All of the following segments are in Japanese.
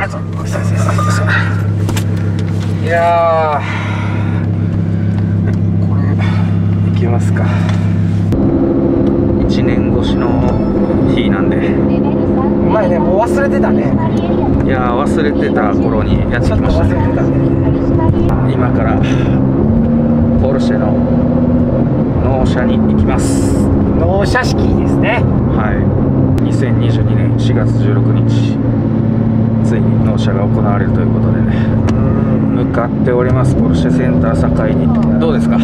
いやー、これいきますか。1年越しの日なんで。 前ね、もう忘れてたね。 いやー、忘れてた頃にやってきましたね。今からポルシェの納車に行きます。 納車式ですね。 はい、2022年4月16日ついに納車が行われるということでね、向かっております。ポルシェセンター堺に。どうですか？ はい、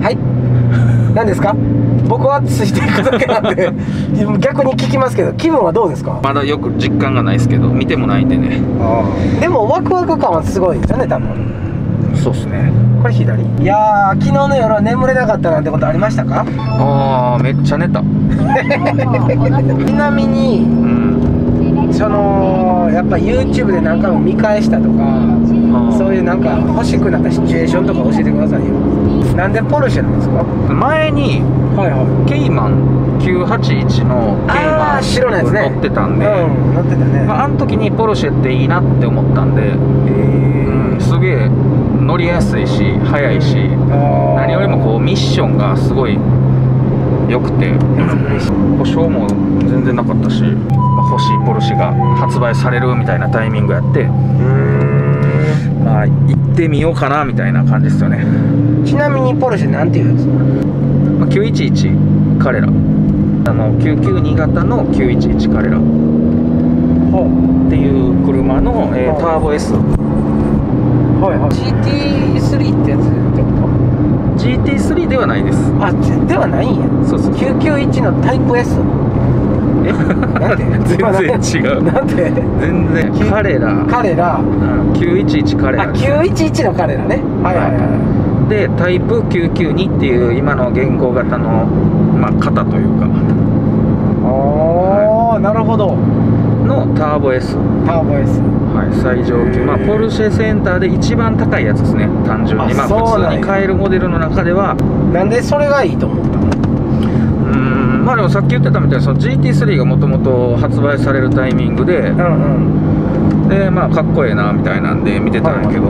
何ですか？僕はついていくだけなんで逆に聞きますけど、気分はどうですか？ まだよく実感がないですけど、見てもないんでね。 でもワクワク感はすごいですよね、多分。 そうっすね。 これ左。いやー、昨日の夜は眠れなかったなんてことありましたか？ ああ、めっちゃ寝た。 ちなみに、そのやっぱ YouTube で何回も見返したとか、そういうなんか欲しくなったシチュエーションとか教えてくださいよ。なんでポルシェなんですか？ 前にケイマン981のケイマン白のやつね、 乗ってたんで、 乗ってたね。 あの時にポルシェっていいなって思ったんで、すげえ乗りやすいし速いし、何よりもこうミッションがすごい良くて、故障も全然なかったし、欲しいポルシェが発売されるみたいなタイミングやって、まあ行ってみようかなみたいな感じですよね。 ちなみにポルシェなんていうやつ ？911カレラ、992型の911カレラっていう車の、ターボ S。 GT3 ってやつってこと？ GT3 ではないです。 あ、ではないんや。 そうそう。 991のタイプ S。なんで？ 全然違う。 なんで？ 全然カレラ。911カレラ。 あ、911のカレラね。 でタイプ992っていう今の現行型のまあ型というか。 なるほど。 のターボ S。 ターボ S。 はい、最上級。まあポルシェセンターで一番高いやつですね。単純にまあ普通に買えるモデルの中では。 なんでそれがいいと思ったの？ まあでもさっき言ってたみたいにその GT3 がもともと発売されるタイミングで、でまあかっこええなみたいなんで見てたんやけど、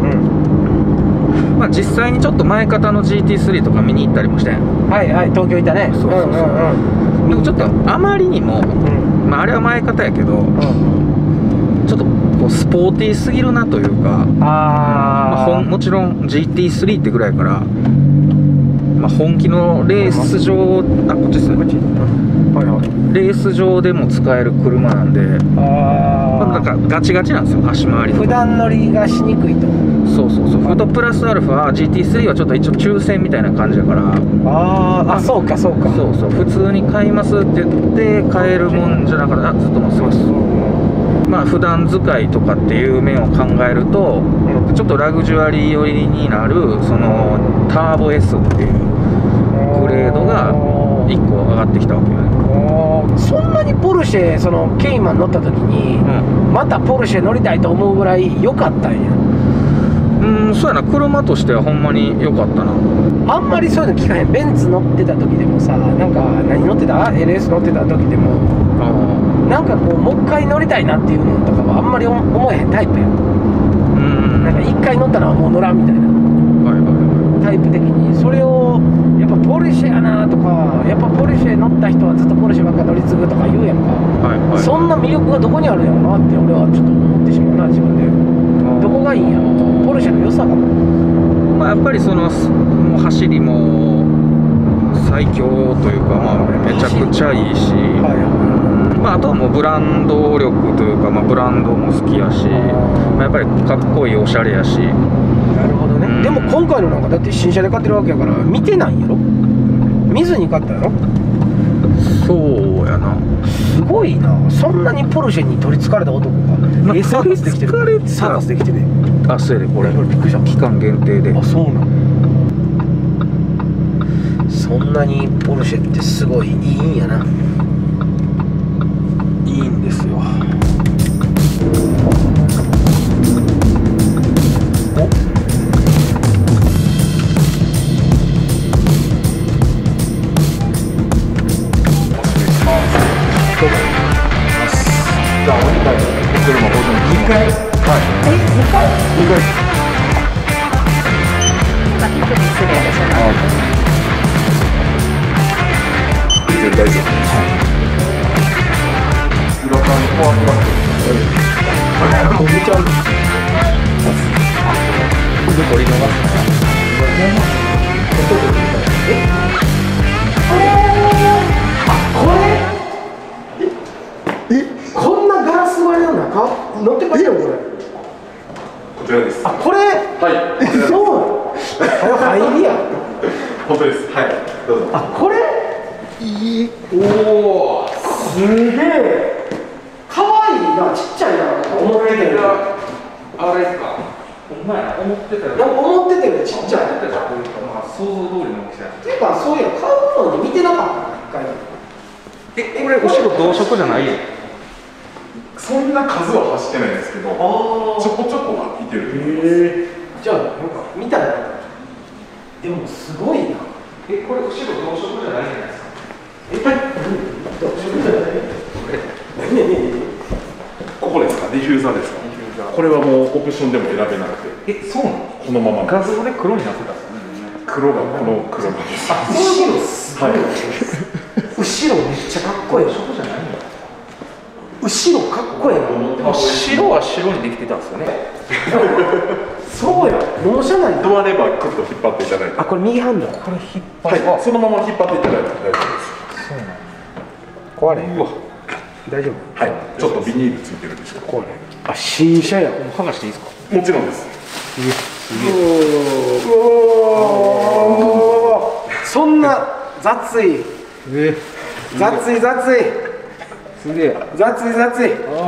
まあ実際にちょっと前型の GT3 とか見に行ったりもしてん。 東京いたね。 そうそうそう。でもちょっとあまりにも、まああれは前型やけど、ちょっとこうスポーティーすぎるなというか、まあもちろん GT3 ってぐらいから、まあ本気のレース場、こっちですね。レース場でも使える車なんで、なんかガチガチなんですよ、足回りとか。 普段乗りがしにくいと。 そうそうそう。プラスアルファ GT3 はちょっと一応抽選みたいな感じだから。 そうか。 そうそう。普通に買いますって言って買えるもんじゃなかった。ずっと待ってます。まあ普段使いとかっていう面を考えると、ちょっとラグジュアリー寄りになるそのターボ S っていうグレードが1個上がってきたわけよね。 そんなにポルシェ、そのケイマン乗った時に、またポルシェ乗りたいと思うぐらい良かったんや。 そうやな。車としてはほんまに良かったな。 あんまりそういうの聞かへん。ベンツ乗ってた時でもさ、なんか何乗ってた？ LS 乗ってた時でも、なんかこうもう一回乗りたいなっていうのとかはあんまり思えへんタイプやん。なんか一回乗ったらもう乗らんみたいなタイプ的に、それをやっぱポルシェやなとか、やっぱポルシェ乗った人はずっとポルシェばっか乗り継ぐとか言うやんか。そんな魅力がどこにあるんやろなって俺はちょっと思ってしまうな、自分で。どこがいいんやろ、ポルシェの良さが。 まあやっぱりそのもう走りも最強というか、まあめちゃくちゃいいし、まああとはもうブランド力というか、まあブランドも好きやし、まあやっぱりかっこいいおしゃれやし。 なるほどね。でも今回のなんかだって新車で買ってるわけやから見てないんやろ？見ずに買ったやろ？ そうやな。 すごいな。そんなにポルシェに取りつかれた男がサーカスできてる。サーカスできてる。 あ、そうやで、これびっくりした。 期間限定で。 あ、そうなの。そんなにポルシェってすごいいいんやな。 いいんですよ。 どうも。じゃあ、お2回。 車補助 2回。はい。2回。2回。 今手首失礼いたします。 全然大丈夫。裏側に怖くなっておじちゃん。 これ逃すかこんなガラス張りの中乗ってますよこれ。 こちらです。 あ、これ。 はい。 そう。入りや。 本当です。はい。どうぞ。 あ、これ。いい。おお。すげえ。可愛いな、ちっちゃいな。思ってたよ。 あれかほんまや思ってたよなんか思ってたよりちっちゃい。 思ってたよまあ想像通りの大きさやていうか、そういや、買うのに見てなかったな、一回。 これ後ろ同色じゃないよそんな数は走ってないんですけど、ちょこちょこはいてる。 じゃあ、なんか、見たら。でも、すごいな。 これ後ろ同色じゃないじゃないですかどうしようじゃない。何ここですか。ディフューザーですか。これはもうオプションでも選べなくて。 そうなのこのまま。 画像で黒になってたんですね黒がこの黒なんです。 あ、そういうのすごい。 はい。 後ろめっちゃかっこいい。 そこじゃないんだ後ろかっこいいな。 白は白にできてたんですよねそうや。納車内ドアレバークッと引っ張っていただいて。 あ、これ右ハンドル。 これ引っ張はい。そのまま引っ張っていただいて大丈夫です。 そうなの壊れ。 うわ大丈夫。 はい。ちょっとビニールついてるんですけど。 壊れ。あ、新車や。 剥がしていいですかもちろんです。 そんな雑い。雑い雑い。 すげえ雑い雑い。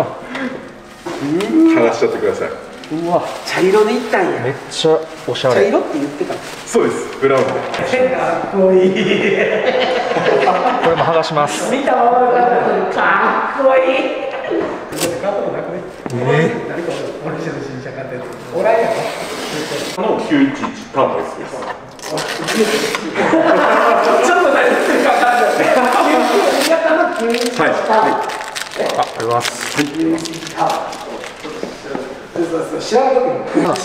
剥がしちゃってください。 うわ茶色でいったんや。 めっちゃおしゃれ茶色って言ってた。 そうです。ブラウンで。 かっこいい。 これも剥がします見たままかっこいい。買ったことなくね。誰か俺の新車買ったやつ。おらんやろ。 の911ターボ S です。 ちょっと何言ってるか分かんない。 はい。 ありがとうございます知らん時に。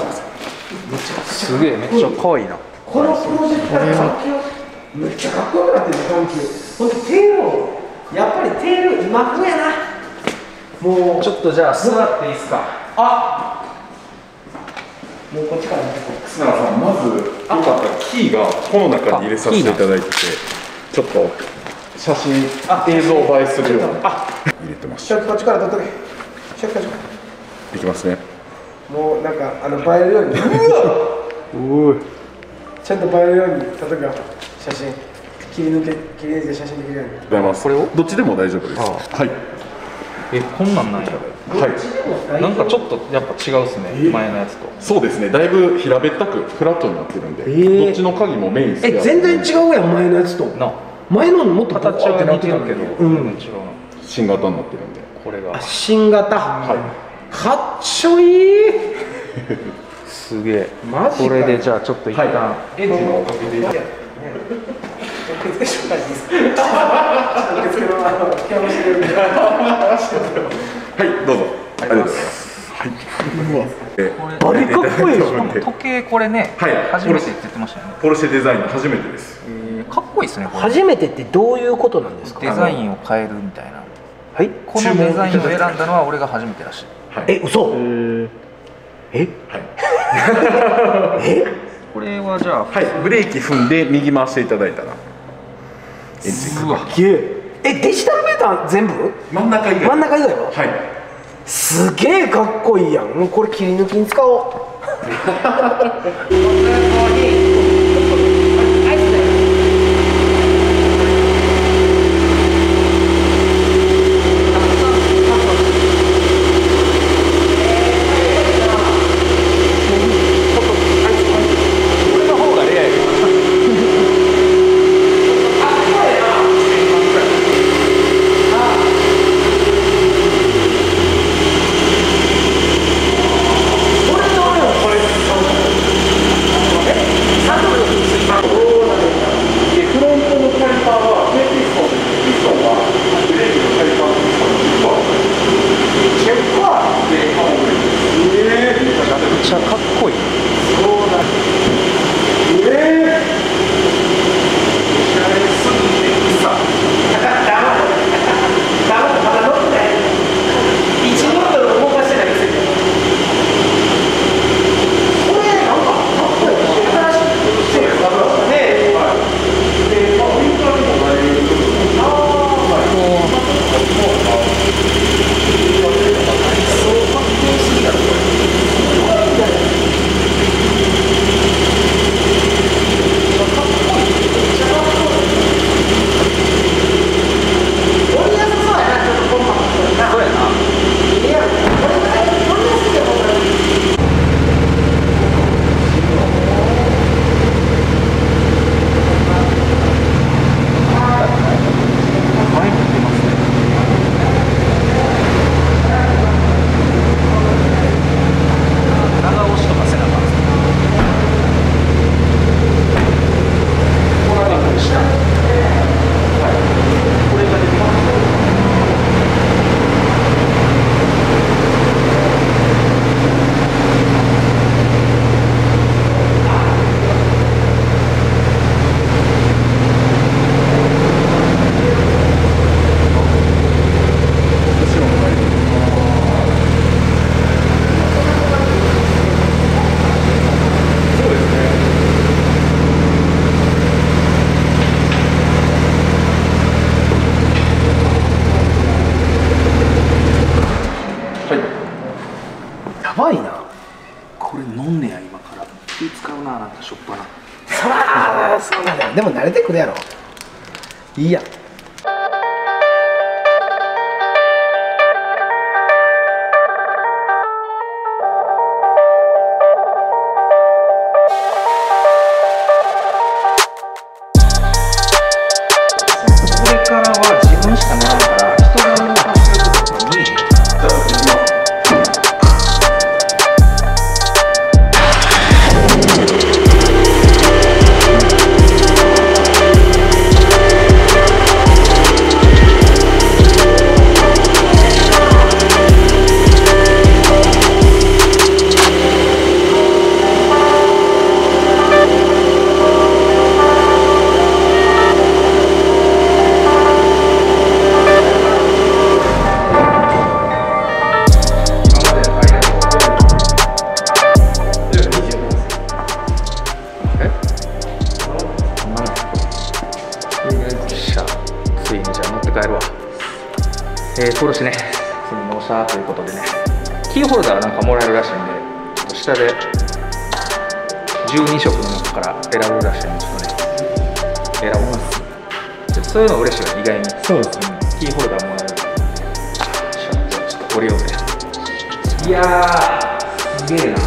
すげえめっちゃ可愛いなこのプロジェクター環境めっちゃかっこよくなってる環境。ほんでテールもやっぱりテール今風やな。もうちょっとじゃあ座っていいですかあもうこっちから見てこう。 須永さん、まずよかったらキーがこの中に入れさせていただいてて、ちょっと写真映像映えするように入れてます。 こっちから撮っとけ。 いきますね。 もうなんか映えるように。うわちゃんと映えるように撮っとけよ。写真切り抜いて写真できるように。 ございます。これをどっちでも大丈夫です。はい。 こんなんなんやはい。 なんかちょっとやっぱ違うっすね前のやつとそうですね。だいぶ平べったくフラットになってるんで、どっちの鍵もメインスペア。 全然違うやん前のやつと。 な前のもっと形は似てるけどうん。 違うな新型になってるんで。 これが新型。 はい。 かっちょいい。 すげえマジか。 これでじゃあちょっと一旦エンジンをかけていただいて。 受付紹介です。受付の手をしてるんで。 はい、どうぞ。ありがとうございます。はい。 あれかっこいいよ。 時計これねはい初めてって言ってましたよねポルシェデザインの初めてです。 かっこいいですねこれ初めてってどういうことなんですか。 デザインを変えるみたいなはい。 このデザインを選んだのは俺が初めてらしいえ、嘘。え。え。 これはじゃあはい、ブレーキ踏んで右回していただいたらエンジンかかる。 デジタルメーター全部。 真ん中以外。 真ん中以外は。 はい。 すげえかっこいいやん。もうこれ切り抜きに使おう。30 ばいな。 これ飲んねや今から気使うな、なんかしょっぱな。 そうなんだよ。でも慣れてくるやろ。いいやん。 これからは自分しかならんから人がもう走るときにポルシェね、その納車ということでね、キーホルダーなんかもらえるらしいんで、ちょっと下で12色の中から選ぶらしいんで、ちょっとね、選びます。ちょっとそういうの嬉しいよね、意外に。 そうですね。 キーホルダーもらえる。ちょっと降りようぜ。いやー、すげえな。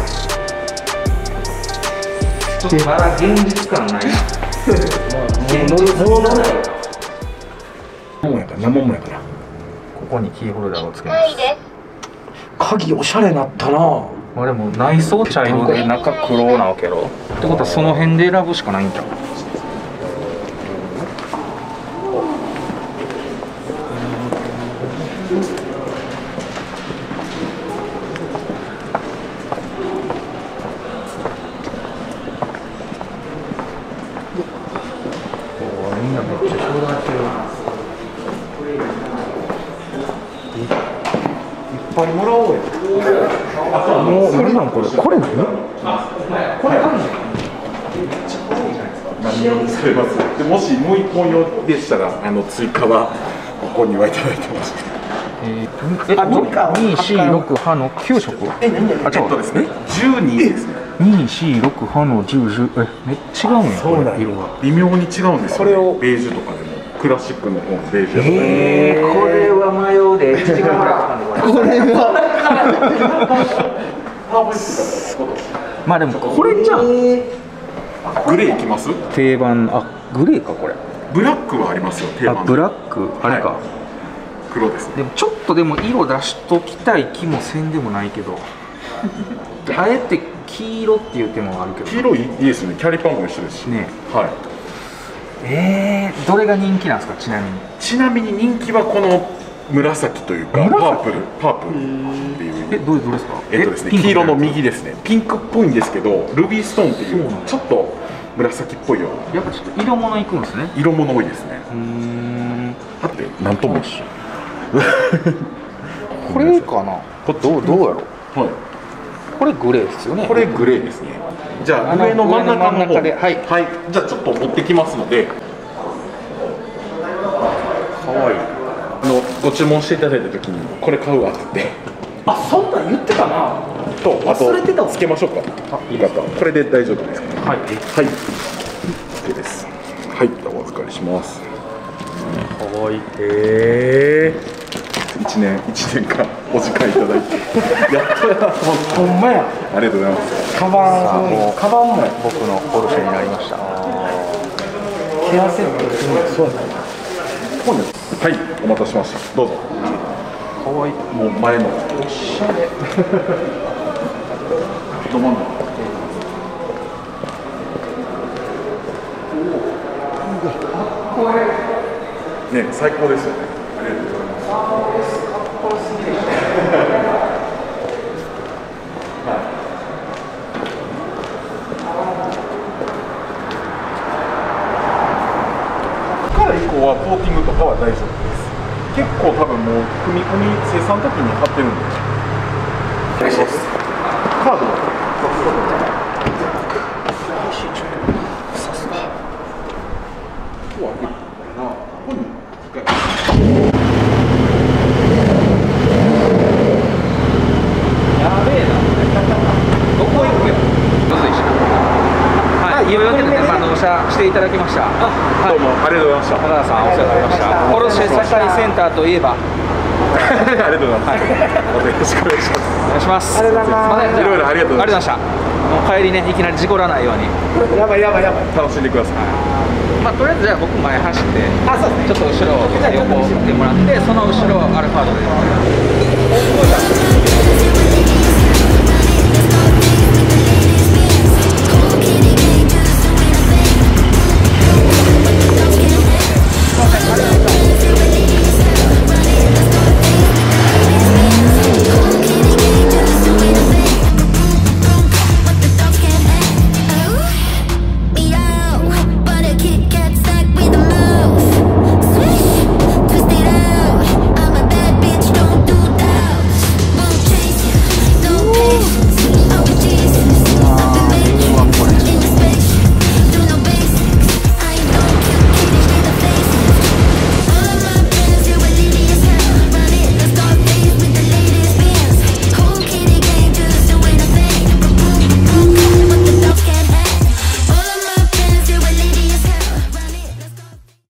ちょっとまだ現実感ないな。現実もない。 もんやから、生もんやから。 ここにキーホルダーをつけます。 鍵おしゃれなったな。 まあでも内装茶色で中黒なわけやろ。ってことはその辺で選ぶしかないんじゃん。みんなめっちゃ相談してる。いっぱいもらおうよ。もう何なんこれ。これ何？これ何？ 何をされます。でもしもう一本用でしたら追加はご入会いただいてます。 2、4、6波の9色。 ですね。12ですね。 2、4、6波の10、10。めっちゃ違うんや。 そうなんや。 色が微妙に違うんですよ。 これをベージュとかでもクラシックの方のベージュとか。 これは迷うで。違うぐらいかかんでこれ。 これはまあでもこれじゃん。 グレーいきます？ 定番、グレーかこれ。 ブラックはありますよ。定番。 ブラックあれか。 はい、黒ですね。 でもちょっとでも色出しときたい気もせんでもないけど。あえて黄色っていう手もあるけど。 黄色いいですね。キャリパンも一緒ですし。 ね。 はい。 どれが人気なんですか、ちなみに。 ちなみに人気はこの紫というかパープルっていう。 どれですか。 ですね、黄色の右ですね。ピンクっぽいんですけど、ルビーストーンっていうちょっと紫っぽいような。 やっぱちょっと色物いくんですね。 色物多いですね。あってなんとも。 これかな。これどうやろう。 はい。 これグレーですよね。 これグレーですね。じゃあ上の真ん中の方で、はい。 じゃあちょっと持ってきますので。 可愛い。 ご注文していただいた時にこれ買うわって言って。 そんなん言ってたな。 とあと忘れてたわ。 つけましょうか。いいか。これで大丈夫ですか。 はい。 はい。OK です。はい。お預かりします。 可愛い。 1年間お時間いただいてやっとやほんまや。 ありがとうございます。 カバンも僕のポルシェになりました。 ケアセットですね。そうだね。 はい、お待たせしました。どうぞ。 可愛い。 もう前の。おしゃれ。ど真ん中。ね、最高ですよね。ありがとうございます。 かっこよすぎる。 から以降はコーティングとかは大丈夫です。結構多分もう組み込み生産の時に貼ってるんで。お願いします。カードは。さすが。ここはここに機械。 やべえな。 といえばありがとうございます。またよろしくお願いします。 お願いします。 ありがとうございます。 いろいろありがとうございました。 もう帰りね、いきなり事故らないように。 やばいやばいやばい。 楽しんでください。 まあとりあえずじゃあ僕前走って、 そうですね。 ちょっと後ろを横を振ってもらって、その後ろアルファードで。